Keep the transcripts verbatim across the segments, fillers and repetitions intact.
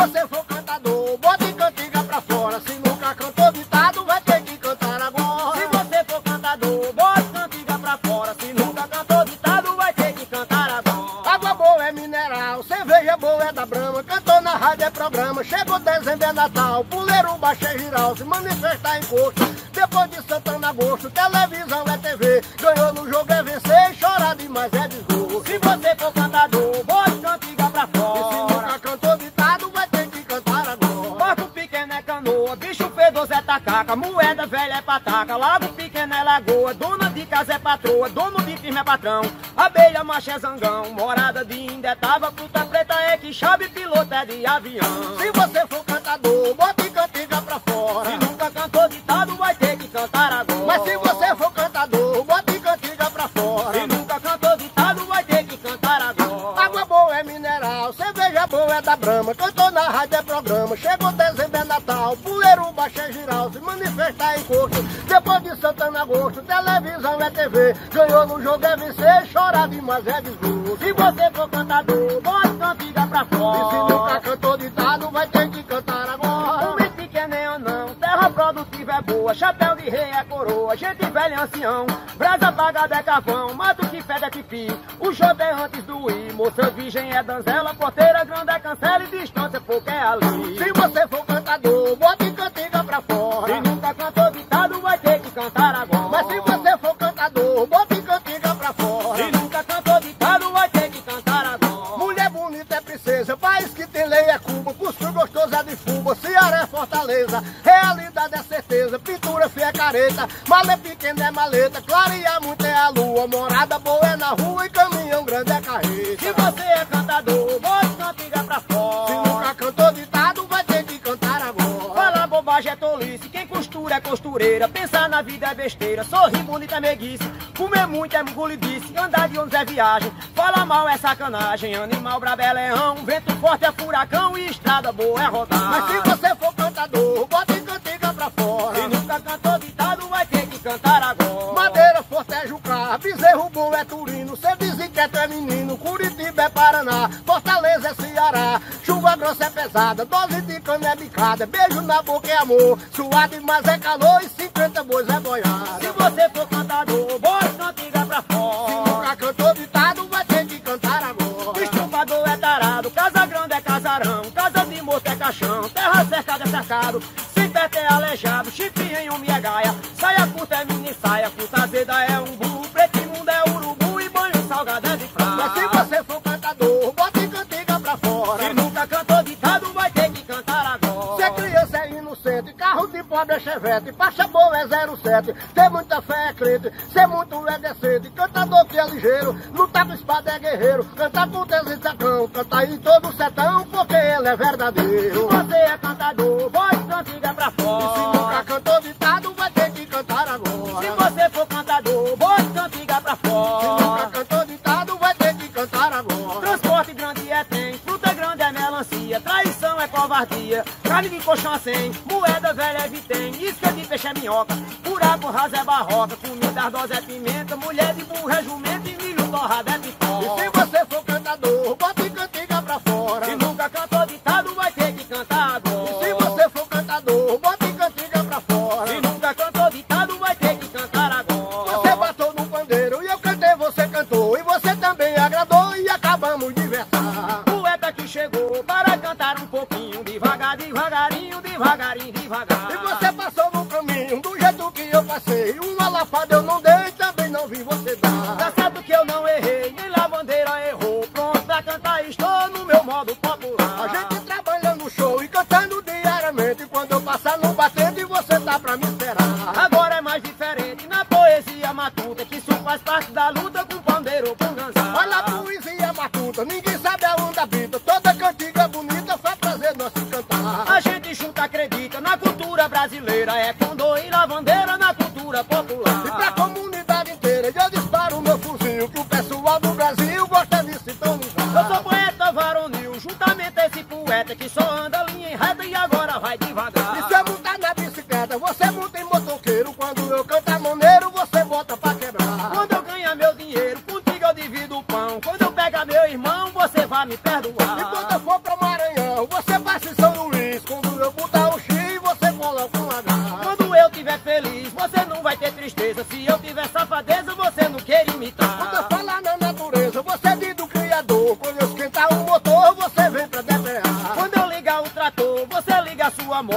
você for cantador, bote cantiga pra fora. Se nunca cantou ditado, vai ter que cantar agora. Se você for cantador, bote cantiga pra fora. Se nunca cantou ditado, vai ter que cantar agora. Água boa é mineral, cerveja boa é da Brahma. Cantou na rádio é programa, chegou dezembro é Natal. Puleiro baixo é giral, se manifestar em corte. Depois de Santana Agosto, televisão é T V. Ganhou no jogo é vencer, e chorar demais é desgosto. Se você for cantador, bote cantiga pra fora. E se nunca cantou ditado, vai ter que cantar agora. Barco pequeno é canoa, bicho fedoso é tacaca, moeda velha é pataca, lago pequeno é lagoa, dona de casa é patroa, dono de firma é patrão, abelha macho é zangão, morada de indetava, fruta preta é que chave, piloto é de avião. Se você for cantador, bote cantiga pra fora. Se nunca cantou ditado, vai ter que cantar agora. Mas se você for cantador, bote cantiga pra fora. Se nunca cantou ditado, vai ter que cantar agora. Água boa é mineral, cerveja boa é da Brahma. Cantou na rádio é programa, chegou dezembro é Natal. Puleiro baixo é giral, se manifestar em corte. Depois de Santana Agosto, televisão é T V. Ganhou no jogo é vencer, chorar demais é desgosto. Se você for cantador, bote cantiga pra fora. E se nunca cantou ditado, vai ter que cantar agora. Homem pequeno é anão, terra produtiva é boa, chapéu de rei é coroa, gente velha é ancião, brasa apagada é carvão, mato que fede é tipi, o jogo é antes do ir, moça virgem é donzela, porteira grande é cancela e distância pouco é ali. Se você for cantador, bote cantiga pra fora. Se nunca cantou ditado, vai ter que cantar agora. Mas se você for cantador, bote cantiga pra fora. Se nunca cantou ditado, vai ter que cantar agora. Mulher bonita é princesa, país que tem lei é Cuba, cuscuz gostoso é de fuba, Ceará é Fortaleza, realidade é certeza, pintura feia é careta, malé pequena é maleta, clarear muito é a lua, morada boa é na rua e caminhão grande é carreta. Se você é cantador, bote cantiga pra fora. Se nunca cantou ditado, vai ter que cantar agora. Falar bobagem é tolice, quem costura é costureira, pensar na vida é besteira, sorrir bonita é meiguice, comer muito é engolidice, andar de ônibus é viagem, falar mal é sacanagem, animal brabo é leão, vento forte é furacão e estrada boa é rodar. Mas se você for cantador, bote cantiga pra fora. Se nunca cantou ditado, vai ter que cantar agora. Madeira forte é Jucá, bezerro bom é Turino, cê diz que é menino, Curitiba é Paraná, Fortaleza é Ceará, chuva grossa é pesada, dose de cana é bicada, beijo na boca é amor, suado mas é calor e cinquenta bois é boiada. Se você for cantador, bote cantiga pra fora. Se nunca cantou ditado, vai ter que cantar agora. Estupador é tarado, casa grande é casarão, casa de moço é caixão, terra cercada é cercado, sem teto é aleijado, chifre em homem é gaia, saia curta é mini saia, fruta azeda é umbu, preto imundo é urubu e banho salgado é de praia. Mas se você for cantador, bote cantiga pra fora. Se nunca cantou ditado, vai ter que cantar agora. Se a criança é inocente, carro de pobre é chevette, faixa boa é zero sete, ter muita fé é crente, ser muito é decente, cantador que é ligeiro, lutar com espada é guerreiro, cantar com Deus e sacão, cantar em todo o sertão, porque ele é verdadeiro. Se você é cantador, bote cantiga pra fora. E se nunca cantou ditado, vai ter que cantar agora. Se você for cantador, bote cantiga pra fora. Se nunca cantou ditado, vai ter que cantar agora. Transporte grande é trem, fruta grande é melancia, traição é covardia, carne de colchão sem, moeda velha é vitém, isca de peixe é minhoca, buraco raso é barroca, comida ardosa é pimenta, mulher de burro é jumento e milho torrado é pipoca. E se você for cantador, bote cantiga pra fora. Se nunca cantou ditado, vai ter que cantar agora. E se você for cantador, bote cantiga pra fora. Se nunca cantou ditado, vai ter que cantar agora. Você bateu no pandeiro e eu cantei, você cantou, e você também agradou e acabamos de versar. Poeta que chegou para cantar um pouquinho, devagar, devagarinho, devagarinho, devagar. E você passou no caminho do jeito que eu passei, uma lafada eu não dei, também não vi você dar. Tá certo que eu não errei, nem lavandeira errou, pronto pra cantar estou no meu modo popular. A gente trabalhando no show e cantando diariamente, quando eu passar no batente você tá pra me esperar. Agora é mais diferente na poesia matuta, que isso faz parte da luta com pandeiro ou com ganzá. Olha a poesia matuta, ninguém sabe aonde habita, toda cantiga bonita faz prazer nós se cantar. A gente junta acredita na cultura brasileira, é condor e lavandeira na cultura popular. E pra comunidade inteira eu disparo o meu fuzil, que o pessoal do Brasil gosta de sintonizar. Eu sou poeta varonil, juntamente esse poeta que só anda linha em reta e agora vai devagar. E se eu montar na bicicleta, você monta em motoqueiro, quando eu cantar maneiro, você bota pra quebrar. Quando eu ganhar meu dinheiro, contigo eu divido o pão. Quando eu pegar meu irmão, você vai me perdoar. E quando eu for pro Maranhão, você vai se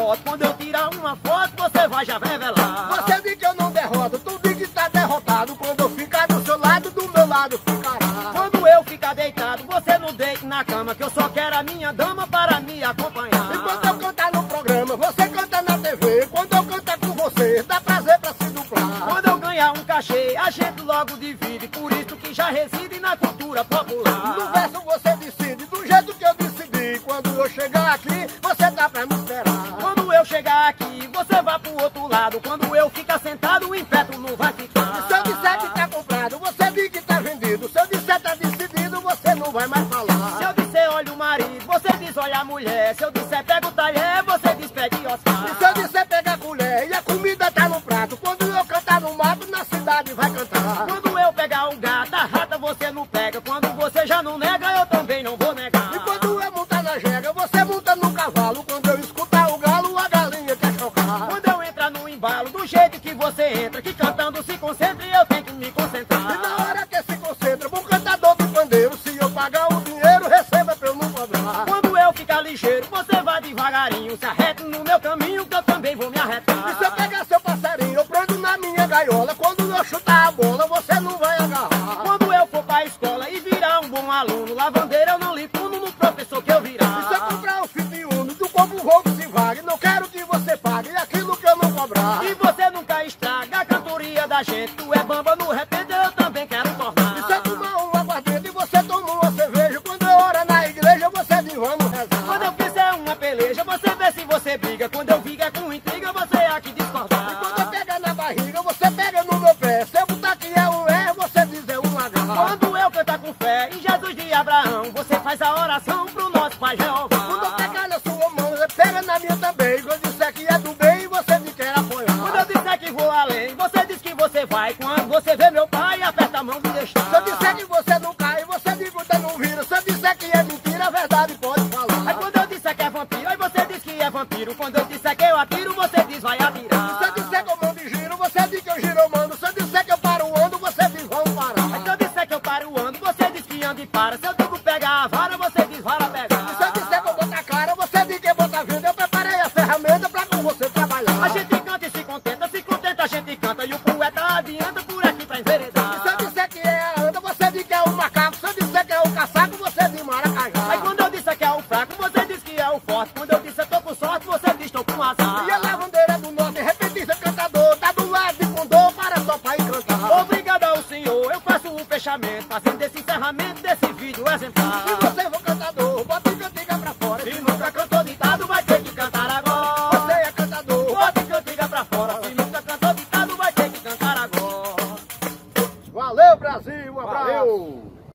derroto. Quando eu tirar uma foto, você vai já revelar. Você diz que eu não derroto, tu diz que tá derrotado. Quando eu ficar do seu lado, do meu lado ficará. Quando eu ficar deitado, você não deite na cama, que eu só quero a minha dama para me acompanhar. E quando eu cantar no programa, você canta na T V. Quando eu cantar com você, dá prazer pra se duplar. Quando eu ganhar um cachê, a gente logo divide. Por isso que já reside na cultura popular. No verso você decide, do jeito que eu decidi. Quando eu chegar aqui, você tá pra me esperar. Quando eu chegar aqui, você vai pro outro lado. Quando eu ficar sentado, o impétuo não vai ficar. E se eu disser que tá comprado, você diz que tá vendido. Se eu disser tá decidido, você não vai mais falar. Se eu disser olha o marido, você diz olha a mulher. Se eu disser pega o talher, você diz pede Oscar. E se eu disser pega a colher e a comida tá no prato, quando eu cantar no mato, na cidade vai cantar. Quando eu pegar o gato, a rata você não pega. Quando você já não nega, eu também não vou negar. E quando eu montar na jega, você monta no cavalo. Quando eu escutar o galo, a galinha quer chocar. Quando eu entrar no embalo, do jeito que você entra, que cantando se concentre, eu tenho que me concentrar. E na hora que se concentra, bom cantador de pandeiro, se eu pagar o dinheiro, receba pra eu não cobrar. Quando eu ficar ligeiro, você vai devagarinho, se arrete no meu caminho, que eu também vou me arretar. E se eu pegar seu passarinho, eu prendo na minha gaiola. Quando eu chutar a bola, você não vai agarrar. Quando eu for pra escola e virar um bom aluno, lavandeira eu não lhe puno no professor que eu virar. E se eu comprar um fitiuno, tu compra um Volkswagen, não quero que você pague aquilo que eu não cobrar. E você nunca estraga a cantoria da gente, tu é bamba no repente, eu também quero tornar. E se eu tomar um aguardente e você toma uma cerveja, quando eu oro na igreja, você diz vamos rezar. Quando eu fizer uma peleja, você vê se você briga. Quando eu vier com intriga, você é aqui discordar. E quando eu pegar na barriga, você pega no meu pé. Se eu botar que é um é, você diz é um H. Quando eu cantar com fé em Jesus de Abraão, você faz a oração pro nosso Pai Jeová. Quando eu pegar na sua mão, você pega na minha também. Quando eu disser que é do bem, você me quer apoiar. Quando eu disser que vou além, você diz que você vai. Quando você vê meu pai, aperta a mão e deixa. Se eu disser que você não cai, você diz que você não vira. Se eu disser que é mentira, a verdade pode falar. Aí quando eu disser que é vampiro, aí você diz que é vampiro. Quando eu disser que eu atiro, você diz vai atirar. Se eu disser que eu mando e giro, você diz que eu giro eu mando. Se eu disser que eu paro o ando, você diz vamos parar. Aí se eu disser que eu paro o ano, você diz que anda e para. Se eu digo pegar a vara, você diz vara pegar. E se eu disser que eu boto a cara, você diz que bota a venda. Eu preparei a ferramenta pra com você trabalhar. A gente canta e se contenta, se contenta a gente canta. E o poeta adianta por aqui pra enveredar. E se eu disser que é a anda, você diz que é o macaco. Se eu disser que é o caçaco, você diz maracajá. Aí quando eu disser que é o fraco, você diz que é o forte. Quando eu disser tô com sorte, você diz tô com azar. E a lavandeira do norte, repetista cantador, tá do lado de Condor para só pra encantar. Obrigado ao senhor, eu faço o fechamento, fazendo esse encerramento desse vídeo exemplar. E você, for cantador, bota